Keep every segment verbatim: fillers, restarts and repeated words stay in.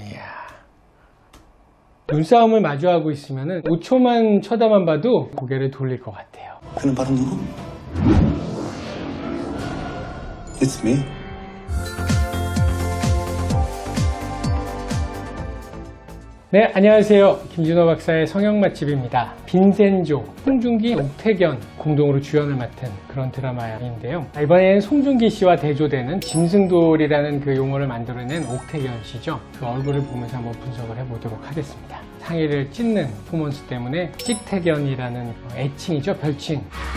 이야. 눈싸움을 마주하고 있으면 오 초만 쳐다만 봐도 고개를 돌릴 것 같아요. 그는 바로 누구? It's me. 네, 안녕하세요. 김준호 박사의 성형 맛집입니다. 빈센조, 송중기, 옥태견 공동으로 주연을 맡은 그런 드라마인데요. 이번에는 송중기 씨와 대조되는 짐승돌이라는 그 용어를 만들어낸 옥태견 씨죠. 그 얼굴을 보면서 한번 분석을 해보도록 하겠습니다. 상의를 찢는 퍼포먼스 때문에 찍태견이라는 애칭이죠, 별칭.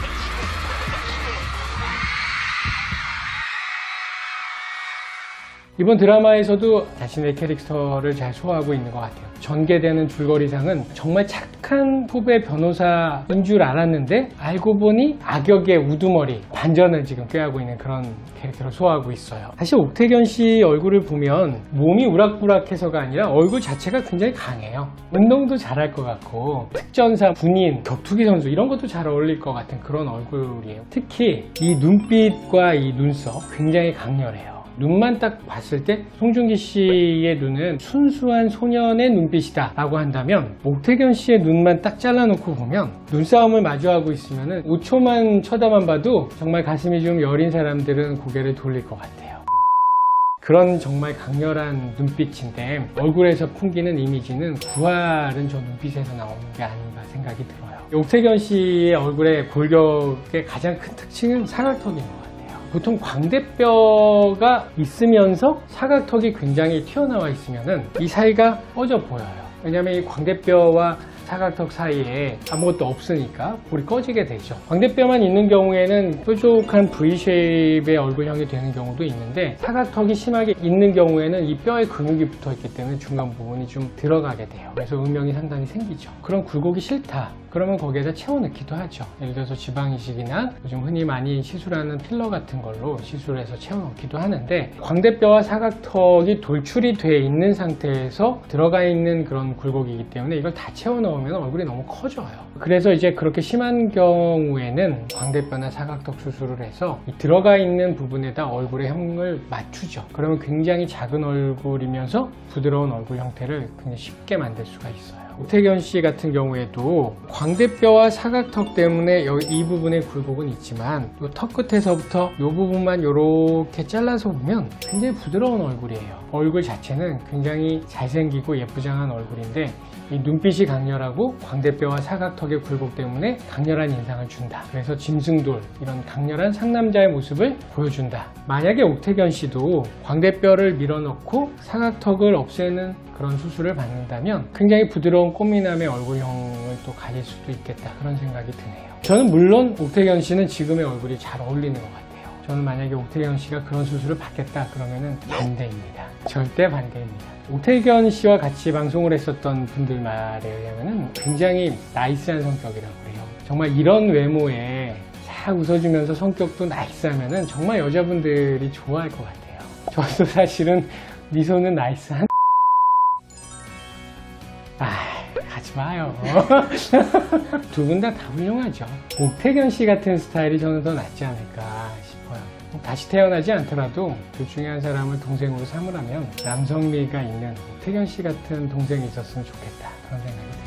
이번 드라마에서도 자신의 캐릭터를 잘 소화하고 있는 것 같아요. 전개되는 줄거리상은 정말 착한 후배 변호사인 줄 알았는데 알고 보니 악역의 우두머리, 반전을 지금 꾀하고 있는 그런 캐릭터를 소화하고 있어요. 사실 옥태견 씨 얼굴을 보면 몸이 우락부락해서가 아니라 얼굴 자체가 굉장히 강해요. 운동도 잘할 것 같고 특전사, 군인, 격투기 선수 이런 것도 잘 어울릴 것 같은 그런 얼굴이에요. 특히 이 눈빛과 이 눈썹 굉장히 강렬해요. 눈만 딱 봤을 때 송중기 씨의 눈은 순수한 소년의 눈빛이다 라고 한다면 옥태견 씨의 눈만 딱 잘라놓고 보면 눈싸움을 마주하고 있으면 오 초만 쳐다만 봐도 정말 가슴이 좀 여린 사람들은 고개를 돌릴 것 같아요. 그런 정말 강렬한 눈빛인데 얼굴에서 풍기는 이미지는 부활은 저 눈빛에서 나오는 게 아닌가 생각이 들어요. 옥태견 씨의 얼굴의 골격의 가장 큰 특징은 사각턱인 것 같아요. 보통 광대뼈가 있으면서 사각턱이 굉장히 튀어나와 있으면 이 사이가 꺼져 보여요. 왜냐하면 이 광대뼈와 사각턱 사이에 아무것도 없으니까 볼이 꺼지게 되죠. 광대뼈만 있는 경우에는 뾰족한 브이쉐입의 얼굴형이 되는 경우도 있는데 사각턱이 심하게 있는 경우에는 이 뼈에 근육이 붙어 있기 때문에 중간 부분이 좀 들어가게 돼요. 그래서 음영이 상당히 생기죠. 그런 굴곡이 싫다. 그러면 거기에다 채워넣기도 하죠. 예를 들어서 지방이식이나 요즘 흔히 많이 시술하는 필러 같은 걸로 시술해서 채워넣기도 하는데 광대뼈와 사각턱이 돌출이 돼 있는 상태에서 들어가 있는 그런 굴곡이기 때문에 이걸 다 채워넣으면 얼굴이 너무 커져요. 그래서 이제 그렇게 심한 경우에는 광대뼈나 사각턱 수술을 해서 들어가 있는 부분에다 얼굴의 형을 맞추죠. 그러면 굉장히 작은 얼굴이면서 부드러운 얼굴 형태를 굉장히 쉽게 만들 수가 있어요. 옥태견 씨 같은 경우에도 광대뼈와 사각턱 때문에 여기 이 부분에 굴곡은 있지만 또 턱 끝에서부터 이 부분만 이렇게 잘라서 보면 굉장히 부드러운 얼굴이에요. 얼굴 자체는 굉장히 잘생기고 예쁘장한 얼굴인데 이 눈빛이 강렬하고 광대뼈와 사각턱의 굴곡 때문에 강렬한 인상을 준다. 그래서 짐승돌, 이런 강렬한 상남자의 모습을 보여준다. 만약에 옥태견 씨도 광대뼈를 밀어넣고 사각턱을 없애는 그런 수술을 받는다면 굉장히 부드러운 꽃미남의 얼굴형을 또 가질 수도 있겠다. 그런 생각이 드네요. 저는 물론 옥태견 씨는 지금의 얼굴이 잘 어울리는 것 같아요. 저는 만약에 옥태견 씨가 그런 수술을 받겠다 그러면은 반대입니다. 절대 반대입니다. 옥태견 씨와 같이 방송을 했었던 분들 말에 의하면 굉장히 나이스한 성격이라고 해요. 정말 이런 외모에 싹 웃어주면서 성격도 나이스하면은 정말 여자분들이 좋아할 것 같아요. 저도 사실은 미소는 나이스한 아, 하지 마요. 두 분 다 다 훌륭하죠. 옥태견 씨 같은 스타일이 저는 더 낫지 않을까 싶어요. 다시 태어나지 않더라도 둘 중에 한 사람을 동생으로 삼으라면 남성미가 있는 옥태견 씨 같은 동생이 있었으면 좋겠다. 그런 생각이 듭니다.